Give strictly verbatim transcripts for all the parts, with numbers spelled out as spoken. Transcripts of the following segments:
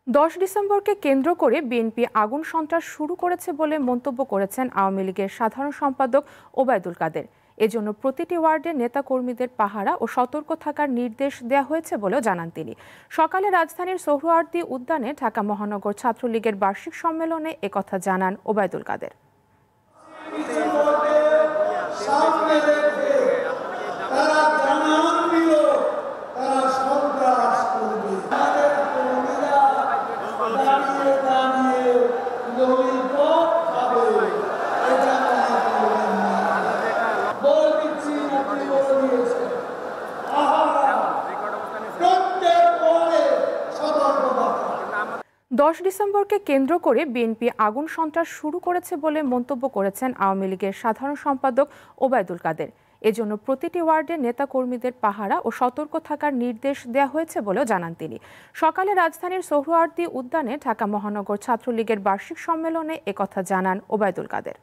দশ ডিসেম্বরকে কেন্দ্র করে বিএনপি আগুন সন্ত্রাস শুরু করেছে বলে মন্তব্য করেছেন আওয়ামী লীগের সাধারণ সম্পাদক ওবায়দুল কাদের। এজন্য প্রতিটি ওয়ার্ডে নেতাকর্মীদের পাহারা ও সতর্ক থাকার নির্দেশ দেওয়া হয়েছে বলেও জানান তিনি। সকালে রাজধানীর সোহরাওয়ার্দী উদ্যানে ঢাকা মহানগর ছাত্রলীগের বার্ষিক সম্মেলনে একথা জানান ওবায়দুল কাদের। দশ ডিসেম্বরকে কেন্দ্র করে বিএনপি আগুন সন্ত্রাস শুরু করেছে বলে মন্তব্য করেছেন আওয়ামী লীগের সাধারণ সম্পাদক ওবায়দুল কাদের। এজন্য প্রতিটি ওয়ার্ডে নেতাকর্মীদের পাহারা ও সতর্ক থাকার নির্দেশ দেওয়া হয়েছে বলেও জানান তিনি। সকালে রাজধানীর সোহরাওয়ার্দী উদ্যানে ঢাকা মহানগর ছাত্রলীগের বার্ষিক সম্মেলনে একথা জানান ওবায়দুল কাদের।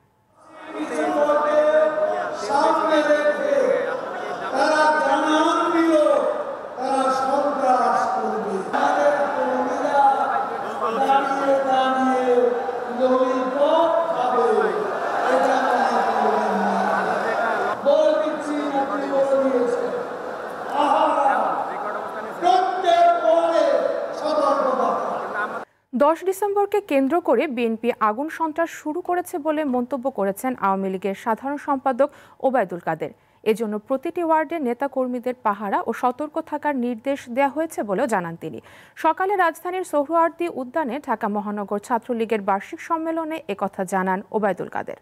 দশ ডিসেম্বরকে কেন্দ্র করে বিএনপি আগুন সন্ত্রাস শুরু করেছে বলে মন্তব্য করেছেন আওয়ামী লীগের সাধারণ সম্পাদক ওবায়দুল কাদের। এজন্য প্রতিটি ওয়ার্ডে নেতাকর্মীদের পাহারা ও সতর্ক থাকার নির্দেশ দেওয়া হয়েছে বলেও জানান তিনি। সকালে রাজধানীর সোহরাওয়ার্দী উদ্যানে ঢাকা মহানগর ছাত্রলীগের বার্ষিক সম্মেলনে একথা জানান ওবায়দুল কাদের।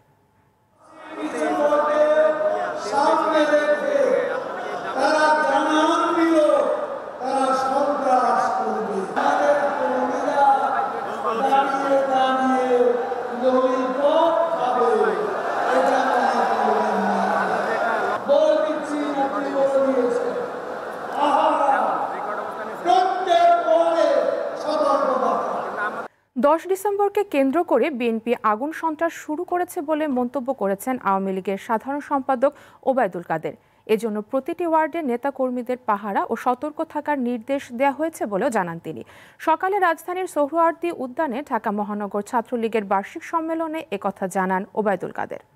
দশ ডিসেম্বরকে কেন্দ্র করে বিএনপি আগুন সন্ত্রাস শুরু করেছে বলে মন্তব্য করেছেন আওয়ামী লীগের সাধারণ সম্পাদক ওবায়দুল কাদের। এজন্য প্রতিটি ওয়ার্ডে নেতাকর্মীদের পাহারা ও সতর্ক থাকার নির্দেশ দেওয়া হয়েছে বলেও জানান তিনি। সকালে রাজধানীর সোহরাওয়ার্দী উদ্যানে ঢাকা মহানগর ছাত্রলীগের বার্ষিক সম্মেলনে একথা জানান ওবায়দুল কাদের।